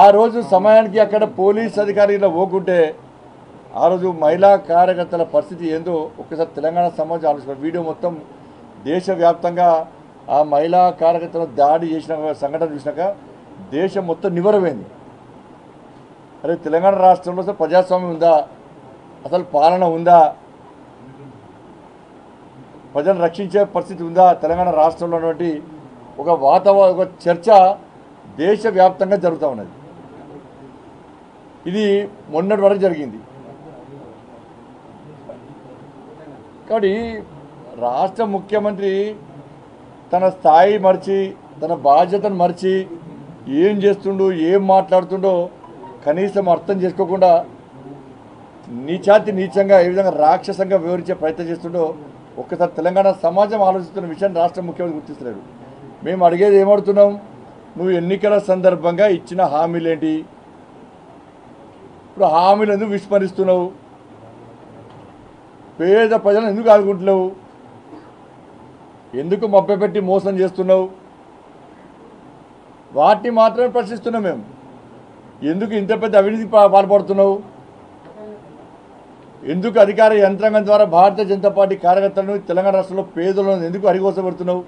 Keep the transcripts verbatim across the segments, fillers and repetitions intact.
రోజు సమయానికి అక్కడ పోలీస్ అధికారులు పోకుంటే ఆ రోజు మహిళా కార్యకర్తల పరిస్థితి ఏందో ఒక్కసారి తెలంగాణ సమాజం ఆలోచించారు. వీడియో మొత్తం దేశవ్యాప్తంగా ఆ మహిళా కార్యకర్తలను దాడి చేసిన సంఘటన చూసినాక దేశం మొత్తం నివరమైంది. అరే తెలంగాణ రాష్ట్రంలో అసలు ప్రజాస్వామ్యం ఉందా, అసలు పాలన ఉందా, ప్రజలను రక్షించే పరిస్థితి ఉందా తెలంగాణ రాష్ట్రంలో ఉన్నటువంటి ఒక వాతావరణ ఒక చర్చ దేశవ్యాప్తంగా జరుగుతూ ఉన్నది. ఇది మొన్నటి వరకు జరిగింది. కాబట్టి రాష్ట్ర ముఖ్యమంత్రి తన స్థాయి మర్చి తన బాధ్యతను మర్చి ఏం చేస్తుండో ఏం మాట్లాడుతుండో కనీసం అర్థం చేసుకోకుండా నీచాతి నీచంగా ఏ విధంగా రాక్షసంగా వివరించే ప్రయత్నం చేస్తుండో ఒక్కసారి తెలంగాణ సమాజం ఆలోచిస్తున్న విషయాన్ని రాష్ట్ర ముఖ్యమంత్రి గుర్తిస్తలేడు. మేము అడిగేది ఏమడుతున్నాం, నువ్వు ఎన్నికల సందర్భంగా ఇచ్చిన హామీలేంటి, ఇప్పుడు హామీలు ఎందుకు విస్మరిస్తున్నావు, పేద ప్రజలను ఎందుకు ఆదుకుంటున్నావు, ఎందుకు మభ్యపెట్టి మోసం చేస్తున్నావు, వాటిని మాత్రమే ప్రశ్నిస్తున్నాం. మేము ఎందుకు ఇంత పెద్ద అవినీతి పాల్పడుతున్నావు, ఎందుకు అధికార యంత్రాంగం ద్వారా భారతీయ జనతా పార్టీ కార్యకర్తలను తెలంగాణ రాష్ట్రంలో పేదలను ఎందుకు అరిగోసపెడుతున్నావు,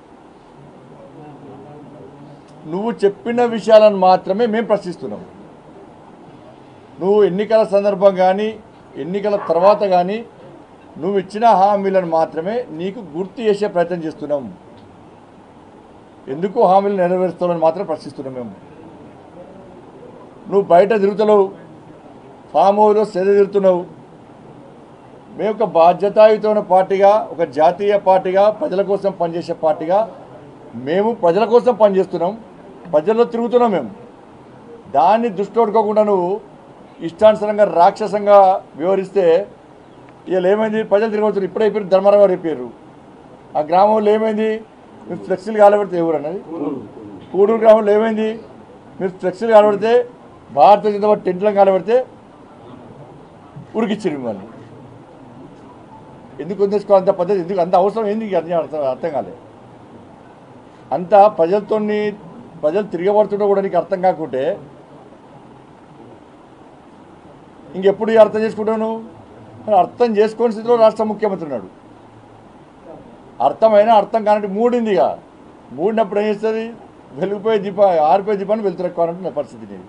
నువ్వు చెప్పిన విషయాలను మాత్రమే మేము ప్రశ్నిస్తున్నాం. నువ్వు ఎన్నికల సందర్భం కానీ ఎన్నికల తర్వాత కానీ నువ్వు ఇచ్చిన హామీలను మాత్రమే నీకు గుర్తు చేసే ప్రయత్నం చేస్తున్నాం. ఎందుకు హామీలు నెరవేరుస్తామని మాత్రం ప్రశ్నిస్తున్నాం. మేము నువ్వు బయట తిరుగుతున్నావు, ఫామ్ హౌస్లో సేద తిరుగుతున్నావు. మేము ఒక బాధ్యతాయుతమైన పార్టీగా, ఒక జాతీయ పార్టీగా, ప్రజల కోసం పనిచేసే పార్టీగా మేము ప్రజల కోసం పనిచేస్తున్నాం, ప్రజల్లో తిరుగుతున్నాం. మేము దాన్ని దృష్టి పెట్టుకోకుండా నువ్వు ఇష్టానుసారంగా రాక్షసంగా వివరిస్తే వీళ్ళు ఏమైంది, ప్రజలు తిరగవచ్చు. ఇప్పుడే అయిపోయారు, ధర్మారావు గారు అయిపోయారు. ఆ గ్రామంలో ఏమైంది, మీరు ఫ్లెక్సీలు కాలబెడితే ఎవరు అన్నది కూడూరు గ్రామంలో ఏమైంది, మీరు ఫ్లెక్సీలు కాలబెడితే భారతీయ జనతా పార్టీ టెంట్లను కాలబెడితే ఉరికిచ్చారు. మిమ్మల్ని ఎందుకు వదిలేసుకోవాలి అంత పద్ధతి, ఎందుకు అంత అవసరం ఏంది అర్థం అర్థం కాలేదు. అంత ప్రజలతో ప్రజలు తిరగబడుతుంటే కూడా నీకు అర్థం కాకుంటే ఇంకెప్పుడు అర్థం చేసుకుంటావు నువ్వు? అర్థం చేసుకోని స్థితిలో రాష్ట్ర ముఖ్యమంత్రి ఉన్నాడు. అర్థమైనా అర్థం కానంటే మూడిందిగా, మూడినప్పుడు ఏం చేస్తుంది, వెలిగిపోయే దీప ఆరిపోయే దీపాన్ని వెళ్తురెక్కువాలంటున్న పరిస్థితి నేను.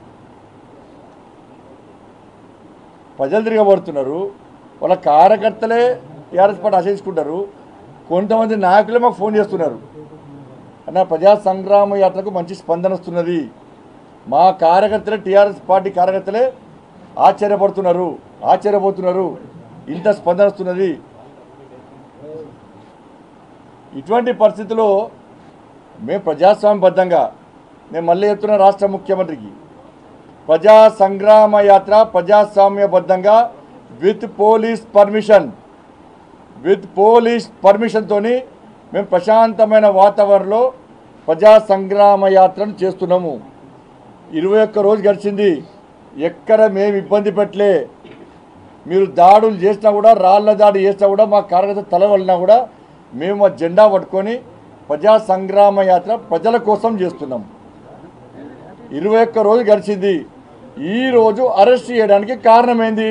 ప్రజలు తిరగబడుతున్నారు, వాళ్ళ కార్యకర్తలే టీఆర్ఎస్ పార్టీ ఆశించుకుంటారు. కొంతమంది నాయకులే మాకు ఫోన్ చేస్తున్నారు, అన్న ప్రజా సంగ్రామ యాత్రకు మంచి స్పందన వస్తున్నది, మా కార్యకర్తలే టీఆర్ఎస్ పార్టీ కార్యకర్తలే ఆశ్చర్యపడుతున్నారు ఆశ్చర్యపోతున్నారు ఇంత స్పందన వస్తున్నది. ఇటువంటి పరిస్థితుల్లో మేము ప్రజాస్వామ్యబద్ధంగా, నేను మళ్ళీ చెప్తున్న రాష్ట్ర ముఖ్యమంత్రికి, ప్రజా సంగ్రామ యాత్ర ప్రజాస్వామ్యబద్ధంగా with police permission with police పర్మిషన్తో మేము ప్రశాంతమైన వాతావరణంలో ప్రజా సంగ్రామ యాత్రను చేస్తున్నాము. ఇరవై ఒక్క రోజు గడిచింది, ఎక్కడ మేము ఇబ్బంది పెట్టలే. మీరు దాడులు చేసినా కూడా, రాళ్ల దాడి చేసినా కూడా, మా కార్యకర్త తల వలినా కూడా మేము మా జెండా పట్టుకొని ప్రజా సంగ్రామ యాత్ర ప్రజల కోసం చేస్తున్నాం. ఇరవై ఒక్క రోజు గడిచింది, ఈరోజు అరెస్ట్ చేయడానికి కారణమైంది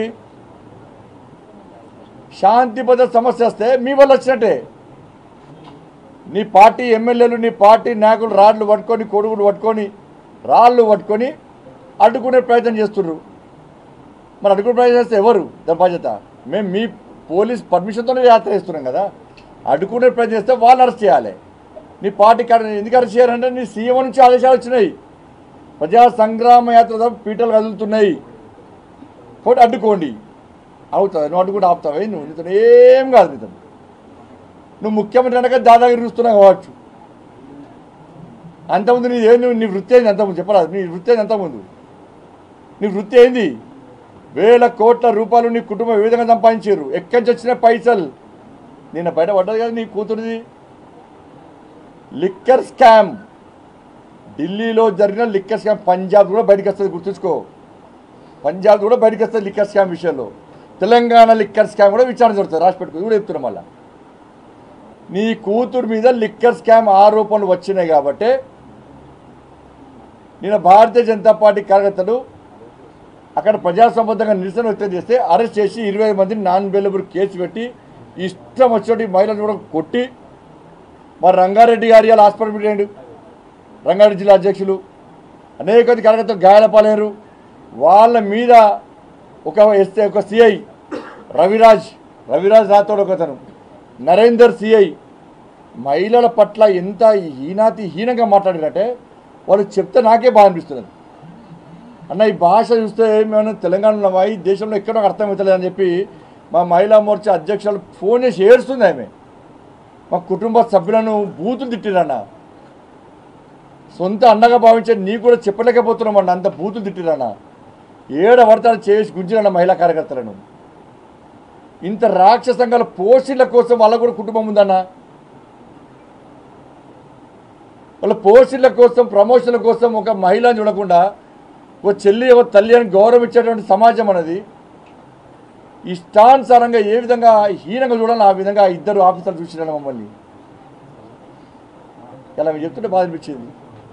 శాంతి భద్రత సమస్య వస్తే మీ వల్ల వచ్చినట్టే. నీ పార్టీ ఎమ్మెల్యేలు, నీ పార్టీ నాయకులు రాళ్ళు పట్టుకొని, కొడుకులు పట్టుకొని, రాళ్ళు పట్టుకొని అడ్డుకునే ప్రయత్నం చేస్తున్నారు. మరి అడ్డుకునే ప్రయత్నం చేస్తే ఎవరు దాని బాధ్యత? మేము మీ పోలీస్ పర్మిషన్తోనే యాత్ర చేస్తున్నాం కదా. అడ్డుకునే ప్రయత్నం చేస్తే వాళ్ళు అరెస్ట్ చేయాలి. నీ పార్టీ ఎందుకు అరెస్ట్ చేయాలంటే నీ సీఎం నుంచి ఆదేశాలు వచ్చినాయి, ప్రజా సంగ్రామ యాత్ర పీటలు కదులుతున్నాయి, కాబట్టి అడ్డుకోండి. అవుతుంది, నువ్వు అడ్డుకుంటే ఆపుతావే, నువ్వు నీతో ఏం కాదు. నీతో నువ్వు ముఖ్యమంత్రి అనక దాదాగిరి చూస్తున్నావు కావచ్చు. అంతకుముందు నీ ఏం నీ వృత్తి అయింది, అంతకుముందు చెప్పరాదు. నీ వృత్తి అయింది అంతకుముందు, నీ వృత్తి అయింది. వేల కోట్ల రూపాయలు నీ కుటుంబం ఏ విధంగా సంపాదించారు, ఎక్కడి నుంచి వచ్చిన పైసలు నిన్న బయట పడ్డది కదా నీ కూతురిది. లిక్కర్ స్కామ్, ఢిల్లీలో జరిగిన లిక్కర్ స్కామ్ పంజాబ్ కూడా బయటకు వస్తుంది, గుర్తుంచుకో. పంజాబ్ కూడా బయటకు వస్తుంది లిక్కర్ స్కామ్ విషయంలో. తెలంగాణ లిక్కర్ స్కామ్ కూడా విచారణ జరుగుతుంది, రాసి పెట్టుకో. కూడా చెప్తున్నాం మళ్ళా, నీ కూతురు మీద లిక్కర్ స్కామ్ ఆరోపణలు వచ్చినాయి కాబట్టి నిన్న భారతీయ జనతా పార్టీ కార్యకర్తలు అక్కడ ప్రజాసంబద్ధంగా నిరసన వ్యక్తం చేస్తే అరెస్ట్ చేసి ఇరవై మందిని నాన్ బెయిలబుల్ కేసు పెట్టి ఇష్టం వచ్చినట్టు మహిళలు కూడా కొట్టి మరి రంగారెడ్డి గారి హాస్పిటల్ పెట్టాడు. రంగారెడ్డి జిల్లా అధ్యక్షులు అనేక మంది కార్యకర్తలు గాయాలపాలయ్యారు. వాళ్ళ మీద ఒక ఎస్ఐ ఒక సిఐ రవిరాజ్ రవిరాజ్ రాథోడ్ ఒకతను నరేందర్ సిఐ మహిళల పట్ల ఎంత హీనాతి హీనంగా మాట్లాడారంటే వాళ్ళు చెప్తే నాకే బాగా అనిపిస్తున్నది. అన్న ఈ భాష చూస్తే మేము తెలంగాణలో ఈ దేశంలో ఎక్కడో అర్థమవుతలేదు అని చెప్పి మా మహిళా మోర్చా అధ్యక్షులు ఫోన్ చేసి ఏడుస్తుంది. ఆమె మా కుటుంబ సభ్యులను బూతులు తిట్టిరన్న. సొంత అన్నగా భావించే నీకు కూడా చెప్పలేకపోతున్నామన్న, అంత బూతులు తిట్టిరన్న. ఏడ పడతాడు చేసి గుంజిరన్న మహిళా కార్యకర్తలను. ఇంత రాక్షసంగాల పోస్టుల కోసం వాళ్ళ కూడా కుటుంబం ఉందన్న. వాళ్ళ పోస్టుల కోసం ప్రమోషన్ల కోసం ఒక మహిళను చూడకుండా ఓ చెల్లి ఓ తల్లి అని గౌరవించేటువంటి సమాజం అనేది ఇష్టానుసారంగా ఏ విధంగా హీనంగా చూడాలి ఆ విధంగా ఇద్దరు ఆఫీసర్లు చూసినారు మమ్మల్ని. ఇలా మీరు చెప్తుంటే బాధ అనిపించింది.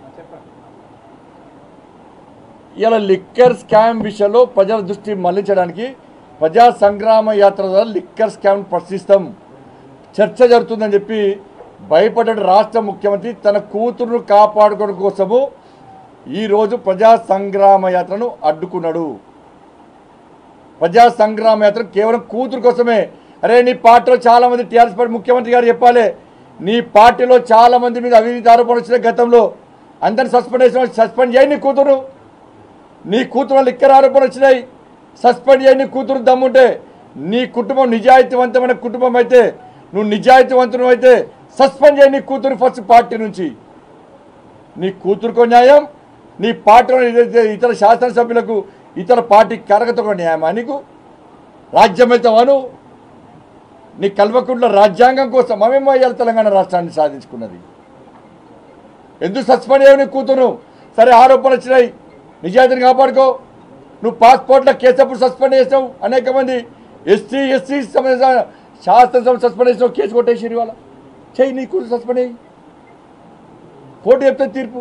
ఇలా లిక్కర్ స్కామ్ విషయంలో ప్రజల దృష్టి మళ్లించడానికి ప్రజా సంగ్రామ యాత్ర ద్వారా లిక్కర్ స్కామ్ ప్రశ్నిస్తాం, చర్చ జరుగుతుందని చెప్పి భయపడ్డ రాష్ట్ర ముఖ్యమంత్రి తన కూతురును కాపాడుకోవడం కోసము ఈరోజు ప్రజా సంగ్రామ యాత్రను అడ్డుకున్నాడు. ప్రజా సంగ్రామ యాత్ర కేవలం కూతురు కోసమే. అరే నీ పార్టీలో చాలామంది టీఆర్ఎస్ పార్టీ ముఖ్యమంత్రి గారు చెప్పాలి, నీ పార్టీలో చాలామంది మీద అవినీతి ఆరోపణలు వచ్చినాయి గతంలో, అందరిని సస్పెండ్ చేసిన సస్పెండ్ చేయి. నీ కూతురు నీ కూతురు లిక్కర్ ఆరోపణలు వచ్చినాయి, సస్పెండ్ చేయి. నీ కూతురు దమ్ముంటే, నీ కుటుంబం నిజాయితీవంతమైన కుటుంబం అయితే, నువ్వు నిజాయితీవంతుడు అయితే సస్పెండ్ చేయి నీ కూతురు ఫస్ట్ పార్టీ నుంచి. నీ కూతురుకో న్యాయం, నీ పార్టీలో ఇతర శాసనసభ్యులకు ఇతర పార్టీ కార్యకర్తలకు న్యాయమా? నీకు రాజ్యం వెళ్తావాను? నీ కల్వకుంట్ల రాజ్యాంగం కోసం మేమేమో ఇవాళ తెలంగాణ రాష్ట్రాన్ని సాధించుకున్నది. ఎందుకు సస్పెండ్ చేయవు నీ కూతురు? సరే ఆరోపణలు వచ్చినాయి, నిజాయితీని కాపాడుకో. నువ్వు పాస్పోర్ట్లో కేసప్పుడు సస్పెండ్ చేసావు, అనేక మంది ఎస్సీ ఎస్సీ శాసనసభ సస్పెండ్ చేసినావు, కేసు కొట్టేసి ఇవాళ చెయ్యి. నీ కూతురు సస్పెండ్ అయ్యి కోర్టు చెప్తే తీర్పు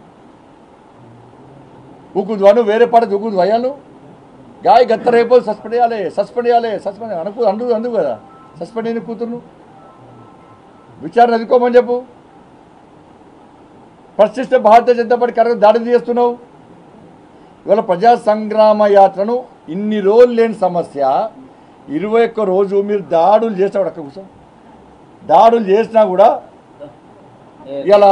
ఊకుందువా? నువ్వు వేరే పాట ఊకుందు అయ్యాను గాయ గత్త రేపు సస్పెండ్ చేయాలి సస్పెండ్ చేయాలి సస్పెండ్ అనుకు అందు అందుకు కదా సస్పెండ్ అయిన కూతురును విచారణ ఎదుర్కోమని చెప్పు. ప్రశ్నిస్తే భారతీయ జనతా పార్టీ కార్యక్రమం దాడి చేస్తున్నావు. ఇవాళ ప్రజా సంగ్రామ యాత్రను ఇన్ని రోజులు లేని సమస్య ఇరవై ఒక్క రోజు మీరు దాడులు చేసినాడు అక్కడ కూర్చో దాడులు చేసినా కూడా ఇలా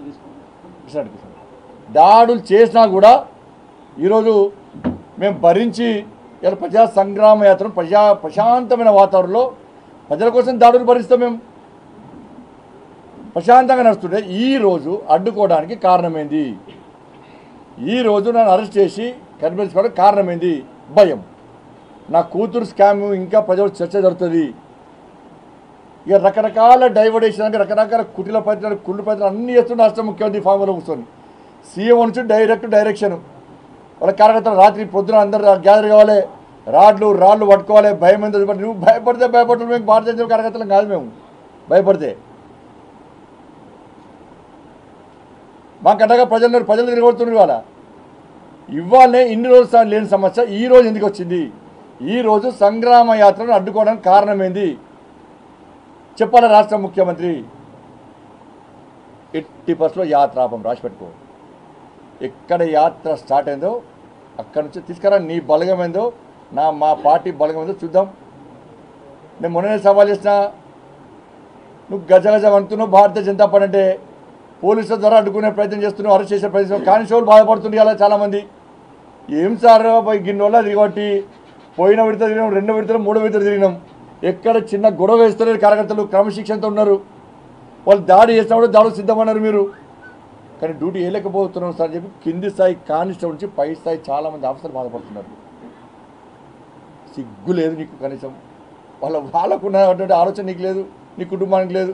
దాడులు చేసినా కూడా ఈరోజు మేము భరించి ఇలా ప్రజా సంగ్రామ యాత్రను ప్రజా ప్రశాంతమైన వాతావరణంలో ప్రజల కోసం దాడులు భరిస్తాం. మేము ప్రశాంతంగా నడుస్తుంటే ఈరోజు అడ్డుకోవడానికి కారణమైంది. ఈరోజు నన్ను అరెస్ట్ చేసి కనిపించుకోవడానికి కారణమైంది భయం. నా కూతురు స్కామ్ ఇంకా ప్రజలు చర్చ జరుగుతుంది. ఇక రకరకాల డైవర్టేషన్ రకరకాల కుటిల ప్రయత్నాలు కుళ్ళు ప్రయత్నాలు అన్నీ చేస్తున్న రాష్ట్ర ముఖ్యమంత్రి ఫామ్లో కూర్చొని సీఎం నుంచి డైరెక్ట్ డైరెక్షన్ వాళ్ళ కార్యకర్తలు రాత్రి పొద్దున అందరూ గ్యాదర్ కావాలి, రాడ్లు రాళ్ళు పట్టుకోవాలి. భయం ఎంత నువ్వు భయపడితే భయపడలేదు. మేము భారతీయ జనతా కార్యకర్తలు కాదు, మేము భయపడితే మాకు అంటగా ప్రజలు ప్రజలు తిరగబడుతున్నారు. ఇవాళ ఇవాళనే ఇన్ని రోజులు లేని సమస్య ఈరోజు ఎందుకు వచ్చింది? ఈరోజు సంగ్రామ యాత్రను అడ్డుకోవడానికి కారణమైంది చెప్పాలి రాష్ట్ర ముఖ్యమంత్రి. ఎట్టి బస్సులో యాత్ర ఆపం రాసి పెట్టుకో. ఎక్కడ యాత్ర స్టార్ట్ అయిందో అక్కడ నుంచి తీసుకురా. నీ బలగం ఏందో నా మా పార్టీ బలగం ఏందో చూద్దాం. నేను మొన్ననే సవాల్ చేసిన, నువ్వు గజ గజ అంటున్నావు భారతీయ జనతా పార్టీ అంటే పోలీసుల ద్వారా అడ్డుకునే ప్రయత్నం చేస్తున్నావు, అరెస్ట్ చేసే ప్రయత్నం. కానిస్టేబుల్ బాధపడుతుంది అలా చాలామంది. ఏం సార్ గిన్నె వల్ల దిగబట్టి పోయిన విడత తిరిగినాం, రెండో విడతలు మూడో విడతలు తిరిగినాం. ఎక్కడ చిన్న గొడవ వేస్తున్నారు కార్యకర్తలు, క్రమశిక్షణతో ఉన్నారు. వాళ్ళు దాడి చేసినప్పుడు దాడులు సిద్ధమన్నారు మీరు, కానీ డ్యూటీ వేయలేకపోతున్నాం సార్ అని చెప్పి కింది స్థాయి కానిస్టేబుల్ నుంచి పై స్థాయి చాలామంది ఆఫీసర్లు బాధపడుతున్నారు. సిగ్గు లేదు నీకు కనీసం. వాళ్ళ వాళ్ళకున్నటువంటి ఆలోచన నీకు లేదు, నీ కుటుంబానికి లేదు.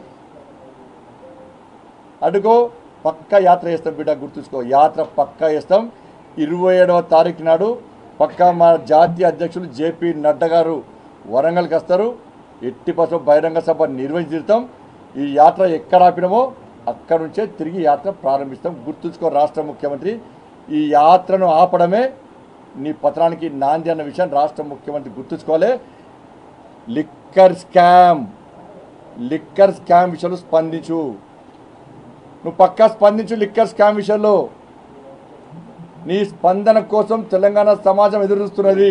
అడుగో పక్కా యాత్ర చేస్తాం బిడ్డ, గుర్తుంచుకో. యాత్ర పక్కా చేస్తాం. ఇరవై ఏడవ తారీఖు నాడు పక్కా మా జాతీయ అధ్యక్షులు జేపీ నడ్డా గారు వరంగల్కి వస్తారు. ఎట్టి పర్సెంట్ బహిరంగ సభ నిర్వహించుతాం. ఈ యాత్ర ఎక్కడ ఆపినామో అక్కడ నుంచే తిరిగి యాత్ర ప్రారంభిస్తాం. గుర్తుంచుకో రాష్ట్ర ముఖ్యమంత్రి. ఈ యాత్రను ఆపడమే నీ పత్రానికి నాంది అన్న విషయాన్ని రాష్ట్ర ముఖ్యమంత్రి గుర్తుంచుకోవాలి. లిక్కర్ స్కామ్ లిక్కర్ స్కామ్ విషయంలో స్పందించు, నువ్వు పక్కా స్పందించు. లిక్కర్ స్కామ్ విషయంలో నీ స్పందన కోసం తెలంగాణ సమాజం ఎదురుస్తున్నది.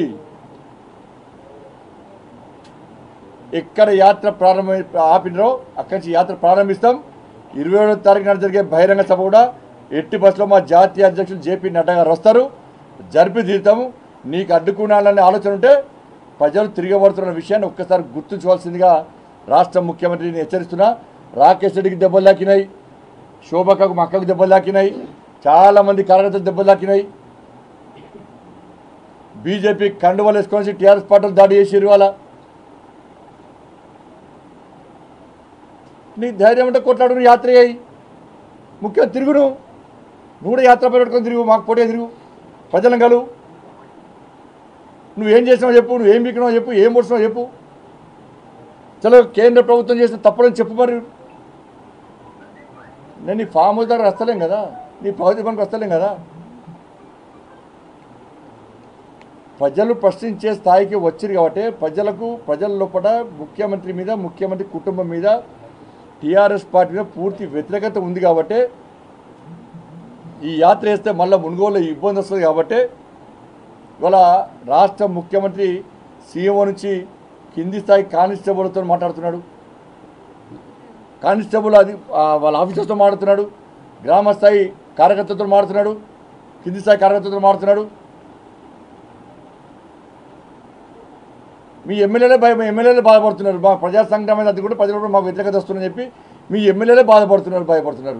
ఎక్కడ యాత్ర ప్రారంభ ఆపినరో అక్కడి నుంచి యాత్ర ప్రారంభిస్తాం. ఇరవై ఏడవ తారీఖు నాడు జరిగే బహిరంగ సభ కూడా ఎట్టి బస్సులో మా జాతీయ అధ్యక్షులు జేపీ నడ్డా గారు వస్తారు, జరిపి తీరుతాము. నీకు అడ్డుకునాలనే ఆలోచన ఉంటే ప్రజలు తిరగబడుతున్న విషయాన్ని ఒక్కసారి గుర్తుంచుకోవాల్సిందిగా రాష్ట్ర ముఖ్యమంత్రిని హెచ్చరిస్తున్నా. రాకేష్ రెడ్డికి దెబ్బలు దాకినాయి, శోభకకు మా అక్కకు దెబ్బలు దాకినాయి, చాలామంది కార్యకర్తలు దెబ్బలు దాకినాయి. బీజేపీ కండువలు వేసుకొని టీఆర్ఎస్ పార్టీలు దాడి చేసిరు. వాళ్ళ నీ ధైర్యం అంటే కొట్లాడు, నువ్వు యాత్ర అయ్యి ముఖ్యం తిరుగును, నువ్వు కూడా యాత్ర పెట్టుకొని తిరుగు, మాకు పోటీ తిరుగు, ప్రజలను కలువు. నువ్వేం చేసినావు చెప్పు, నువ్వేం బీకినావు చెప్పు, ఏం పొడిచినావు చెప్పు. చలో కేంద్ర ప్రభుత్వం చేసిన తప్పులని చెప్పు. మరి నేను నీ ఫామ్ హౌస్ దగ్గర వస్తలేం కదా, నీ ప్రభుత్వ పనికి వస్తలేం కదా. ప్రజలు ప్రశ్నించే స్థాయికి వచ్చిరు కాబట్టి ప్రజలకు ప్రజల లోపల ముఖ్యమంత్రి మీద ముఖ్యమంత్రి కుటుంబం మీద టీఆర్ఎస్ పార్టీ మీద పూర్తి వ్యతిరేకత ఉంది కాబట్టి ఈ యాత్ర వేస్తే మళ్ళీ మునుగోలు ఇబ్బంది వస్తుంది కాబట్టి ఇవాళ రాష్ట్ర ముఖ్యమంత్రి సీఎం నుంచి కింది స్థాయి కానిస్టేబుల్తో మాట్లాడుతున్నాడు, కానిస్టేబుల్ అది వాళ్ళ ఆఫీసర్తో మాట్లాడుతున్నాడు, గ్రామ స్థాయి కార్యకర్తలతో మాట్లాడుతున్నాడు, కింది స్థాయి కార్యకర్తలతో మాట్లాడుతున్నాడు. మీ ఎమ్మెల్యేలే భయ ఎమ్మెల్యేలే బాధపడుతున్నారు. మా ప్రజా సంగ్రామం అది కూడా ప్రజలు కూడా మాకు వ్యతిరేకత వస్తుందని చెప్పి మీ ఎమ్మెల్యేలే బాధపడుతున్నారు, భయపడుతున్నారు.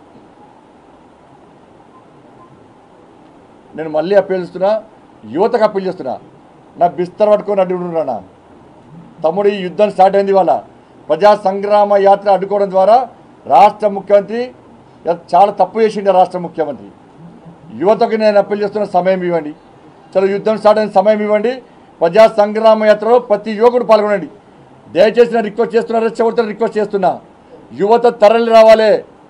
నేను మళ్ళీ అప్పీల్ చేస్తున్నా, యువతకు అప్పీల్ చేస్తున్నా. నా బిస్తర్ పట్టుకొని అడ్డుకుంటున్నా తమ్ముడు. ఈ యుద్ధం స్టార్ట్ అయింది. వాళ్ళ ప్రజా సంగ్రామ యాత్ర అడ్డుకోవడం ద్వారా రాష్ట్ర ముఖ్యమంత్రి చాలా తప్పు చేసిండే. రాష్ట్ర ముఖ్యమంత్రి యువతకు నేను అప్పీల్ చేస్తున్న, సమయం ఇవ్వండి. చలో యుద్ధం స్టార్ట్ అయిన సమయం ఇవ్వండి. ప్రజా సంగ్రామ యాత్రలో ప్రతి యువకుడు పాల్గొనండి. దయచేసి నేను రిక్వెస్ట్ చేస్తున్నా, రెచ్చగొడుతున్నా రిక్వెస్ట్ చేస్తున్నా. యువత తరలి రావాలి.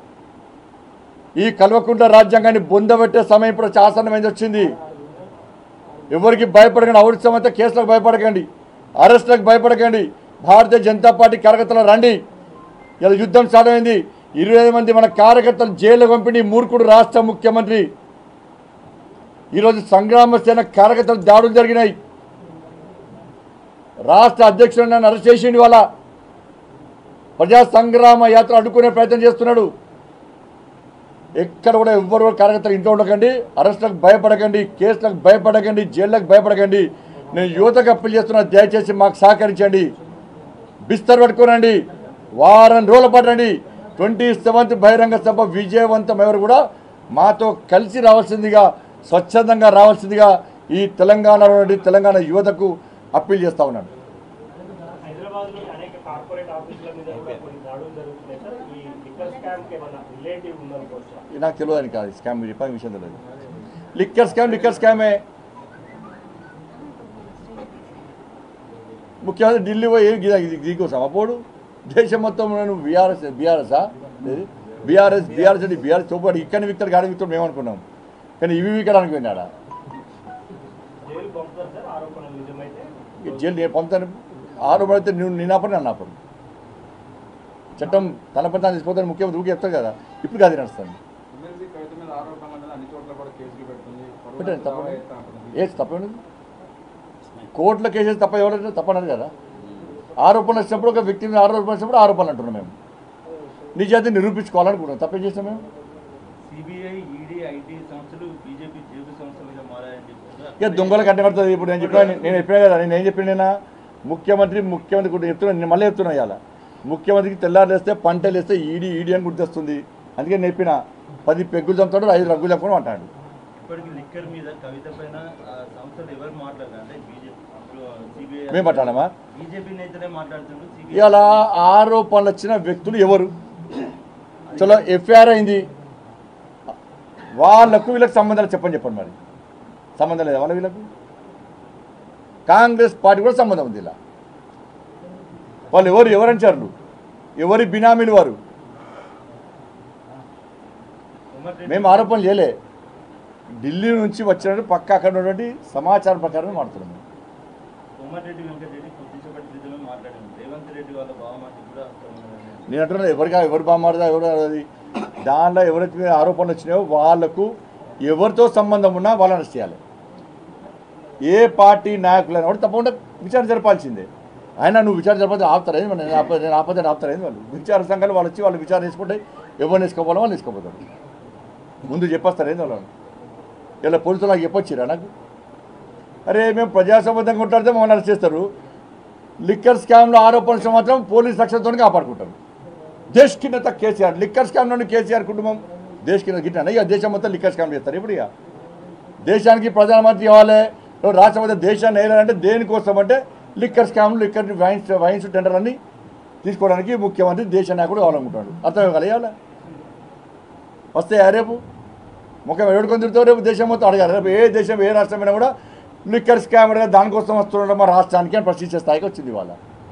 ఈ కల్వకుంట్ల రాజ్యాంగాన్ని బొందబెట్టే సమయం ఇప్పుడు ఆసన్నమైంది వచ్చింది. ఎవరికి భయపడకండి, అవసరమైతే కేసులకు భయపడకండి, అరెస్టులకు భయపడకండి. భారతీయ జనతా పార్టీ కార్యకర్తలు రండి. ఇలా యుద్ధం స్టార్ట్ అయింది. ఇరవై మంది మన కార్యకర్తలు జైలు పంపిణీ మూర్ఖుడు రాష్ట్ర ముఖ్యమంత్రి. ఈరోజు సంగ్రామ సేన కార్యకర్తలు దాడులు జరిగినాయి. రాష్ట్ర అధ్యక్షుడు నన్ను అరెస్ట్ చేసిండు. వాళ్ళ ప్రజా సంగ్రామ యాత్ర అడ్డుకునే ప్రయత్నం చేస్తున్నాడు. ఎక్కడ కూడా ఎవ్వరు కార్యకర్తలు ఇంట్లో ఉండకండి, అరెస్టులకు భయపడకండి, కేసులకు భయపడకండి, జైళ్ళకు భయపడకండి. నేను యువతకు అప్పీల్ చేస్తున్నా, దయచేసి మాకు సహకరించండి. బిస్తర్ పట్టుకోనండి, వారం రోజుల పట్టండి. ట్వంటీ సెవెంత్ బహిరంగ సభ విజయవంతం ఎవరు కూడా మాతో కలిసి రావాల్సిందిగా, స్వచ్ఛందంగా రావాల్సిందిగా ఈ తెలంగాణలో నుండి తెలంగాణ యువతకు అప్పీల్ చేస్తా ఉన్నాను. నాకు తెలియదు అని కాదు, స్కామ్ చెప్పిన విషయం తెలియదు. లిక్కర్ స్కామ్ లిక్కర్ స్కామే. ముఖ్యమంత్రి ఢిల్లీ పోయి దిగొస్తాం అప్పుడు దేశం మొత్తం నేను బీఆర్ఎస్ బీఆర్ఎస్ఆ బీఆర్ఎస్ బీఆర్ఎస్ అంటే బీఆర్ఎస్ చూపాడు ఇక్కడ విక్తాడు గాడి విక్తాడు మేము అనుకున్నాం, కానీ ఇవి విక్కడానికి పోయినాడా. జైలు నేను పంపుతాను. ఆరోపణ అయితే నువ్వు నేను అప్పుడు నన్ను అప్పుడు చట్టం తన పని తాను తీసుకుపోతాను. ముఖ్యమంత్రి ఊరికి చెప్తారు కదా, ఇప్పుడు కాదు నడుస్తాను. పెట్టండి తప్పండి, ఏది తప్పండి. కోర్టులో కేసెస్ తప్ప ఎవరైనా తప్పన్నారు కదా. ఆరోపణలు వచ్చినప్పుడు ఒక వ్యక్తి మీద ఆరోపణ వచ్చినప్పుడు ఆరోపణలు అంటున్నాం. మేము నిజాయితీ నిరూపించుకోవాలనుకుంటున్నాం. తప్పేం చేస్తాం మేము. ఇక దొంగలకు అడ్డపడుతుంది. ఇప్పుడు నేను చెప్పినా నేను చెప్పినా కదా, నేను ఏం చెప్పిన నేను ముఖ్యమంత్రి ముఖ్యమంత్రి కూడా చెప్తున్నా. నేను మళ్ళీ చెప్తున్నా, ఇవాళ ముఖ్యమంత్రికి తెల్లారు వేస్తే పంటలు వేస్తే ఈడీ ఈడీ అని గుర్తొస్తుంది. అందుకే నేను చెప్పిన పది పెగ్గులు చంపుతాడు, ఐదు రగ్గులు చంపుకొని అంటాడు. మేము మాట్లాడమా? ఇవాళ ఆరోపణలు వచ్చిన వ్యక్తులు ఎవరు? చలో ఎఫ్ఐఆర్ అయింది, వాళ్ళకు వీళ్ళకి సంబంధాలు చెప్పని చెప్పండి. మరి సంబంధం లేదా వాళ్ళ వీళ్ళకు? కాంగ్రెస్ పార్టీ కూడా సంబంధం ఉంది. ఇలా వాళ్ళు ఎవరు ఎవరంటారు? ఎవరి బినామీలు వారు? మేము ఆరోపణలు చేయలే. ఢిల్లీ నుంచి వచ్చినట్టు పక్క అక్కడ ఉన్నటువంటి సమాచారం ప్రకారం మాట్లాడుతున్నాం. నేను అంటున్నా ఎవరిగా ఎవరు బామారదా ఎవరు అది దానిలో ఎవరైతే మీద ఆరోపణలు వచ్చినాయో వాళ్ళకు ఎవరితో సంబంధం ఉన్నా వాళ్ళని అరెస్ట్ చేయాలి. ఏ పార్టీ నాయకులైనా కూడా తప్పకుండా విచారణ జరపాల్సిందే. అయినా నువ్వు విచారణ జరపతే ఆపుతారేది నేను నేను ఆపదే ఆపుతారేది వాళ్ళు విచార సంఘాలు వాళ్ళు వచ్చి వాళ్ళు విచారణ చేసుకుంటే ఎవరిని వేసుకోవాలో వాళ్ళు వేసుకోపోతారు. ముందు చెప్పేస్తారేది వాళ్ళు. ఇలా పోలీసులు నాకు చెప్పొచ్చిరా నాకు అరే మేము ప్రజాసంబంధంగా ఉంటాడితే మమ్మల్ని అరెస్ట్ చేస్తారు. లిక్కర్ స్కామ్లో ఆరోపణలు మాత్రం పోలీస్ రక్షణతో కాపాడుకుంటారు. దేశ్ కింద కేసీఆర్ లిక్కర్ స్కామ్లోని కేసీఆర్ కుటుంబం దేశ్ కింద గిట్ట ఇక దేశం మొత్తం లిక్కర్ స్కామ్ చేస్తారు. ఇప్పుడు ఇక దేశానికి ప్రధానమంత్రి కావాలి రాష్ట్రం మొత్తం దేశాన్ని వేయాలంటే దేనికోసం అంటే లిక్కర్ స్కామ్లు లిక్కర్ వైన్స్ వైన్స్ టెండర్ అన్ని తీసుకోవడానికి ముఖ్యమంత్రి దేశ నాయకుడు కావాలనుకుంటాడు. అర్థం కలిగాల వస్తే రేపు ముఖ్యం ఎవడుకొని తిరుగుతావు రేపు దేశం మొత్తం అడగాలి. రేపు ఏ దేశం ఏ రాష్ట్రమైనా కూడా లిక్కర్ స్కామ్ అడగా దానికోసం వస్తుండడం మా రాష్ట్రానికి అని ప్రశ్నించే స్థాయికి వచ్చింది వాళ్ళ.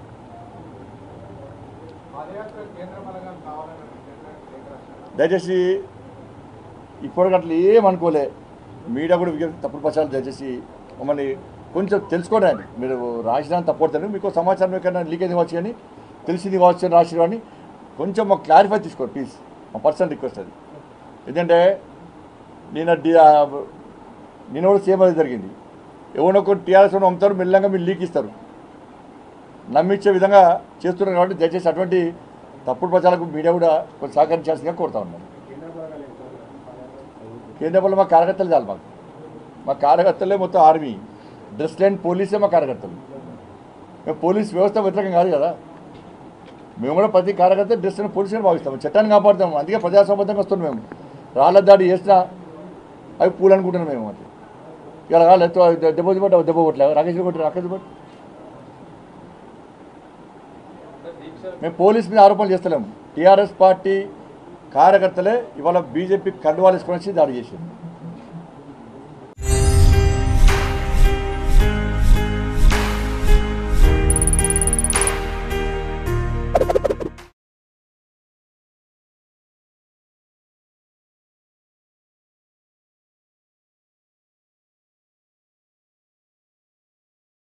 దయచేసి ఇప్పటికి అట్లా ఏమనుకోలే మీడియా కూడా తప్పుడు ప్రచారాలు దయచేసి మమ్మల్ని కొంచెం తెలుసుకోండి. మీరు రాసిన తప్పడతాను మీకు సమాచారం ఎక్కడైనా లీక్ అయింది కావచ్చు కానీ తెలిసింది కావచ్చు అని రాసిన వాడిని కొంచెం మాకు క్లారిఫై తీసుకోండి ప్లీజ్. మా పర్సనల్ రిక్వెస్ట్ అది. ఎందుకంటే నేను నేను కూడా సేమ్ అది జరిగింది. ఎవరో కొన్ని టీఆర్ఎస్ అమ్ముతారు మెల్లంగా మీరు లీక్ ఇస్తారు నమ్మించే విధంగా చేస్తున్నారు. కాబట్టి దయచేసి అటువంటి తప్పుడు ప్రచారాలకు మీడియా కూడా కొంచెం సహకరించాల్సిందిగా కోరుతా ఉన్నాను. కేంద్ర బలం మా కార్యకర్తలు చాలు మాకు మా కార్యకర్తలే మొత్తం ఆర్మీ డ్రెస్ లైన్ పోలీసే మా కార్యకర్తలు. మేము పోలీస్ వ్యవస్థ వ్యతిరేకం కాదు కదా. మేము కూడా ప్రతి కార్యకర్త డ్రెస్ లైన్ పోలీసుని భావిస్తాము చట్టాన్ని కాపాడుతాము. అందుకే ప్రజాసంబంధంగా వస్తున్నాం. మేము రాళ్ళ దాడి చేసినా అవి పూలు అనుకుంటున్నాం. మేము అంటే ఇలా కాదు దెబ్బ దిబ్బట్టు దెబ్బ కొట్టలేదు రాకేష్ కొట్టి రాకేష్ కొట్టి మేము పోలీస్ మీద ఆరోపణలు చేస్తలేము. టీఆర్ఎస్ పార్టీ కార్యకర్తలే ఇవాళ బీజేపీ కండువాలు వేసుకొని వచ్చి దాడి చేసింది.